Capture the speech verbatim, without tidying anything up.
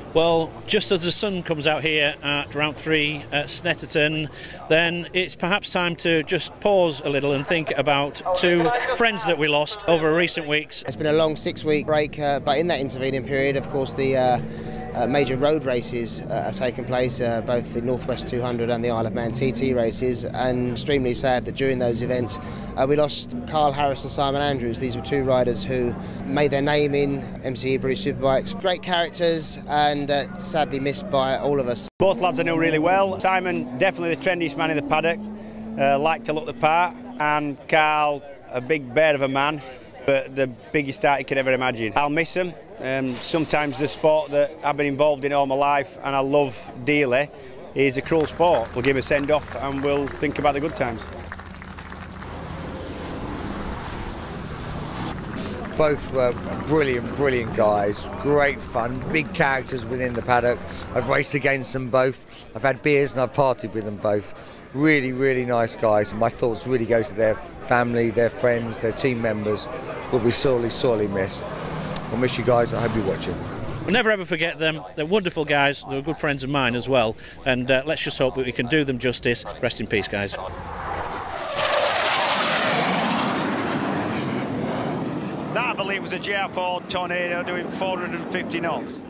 Well, just as the sun comes out here at round three at Snetterton, then it's perhaps time to just pause a little and think about two friends that we lost over recent weeks. It's been a long six-week break, uh, but in that intervening period, of course, the uh, uh, major road races uh, have taken place, uh, both the Northwest two hundred and the Isle of Man T T races, and extremely sad that during those events uh, we lost Karl, Harris and Simon Andrews. These were two riders who made their name in M C E British Superbikes. Great characters and uh, sadly missed by all of us. Both lads I know really well. Simon, definitely the trendiest man in the paddock, uh, liked to look the part, and Karl, a big bear of a man, but the biggest start you could ever imagine. I'll miss him. Um, sometimes the sport that I've been involved in all my life and I love dearly is a cruel sport. We'll give him a send-off and we'll think about the good times. Both were brilliant, brilliant guys, great fun, big characters within the paddock. I've raced against them both, I've had beers and I've partied with them both. Really, really nice guys. My thoughts really go to their family, their friends, their team members. Will be sorely, sorely missed. I miss you guys, I hope you're watching. We'll never ever forget them. They're wonderful guys, they're good friends of mine as well, and uh, let's just hope that we can do them justice. Rest in peace, guys. That, I believe, was a G R four Tornado doing four hundred fifty knots.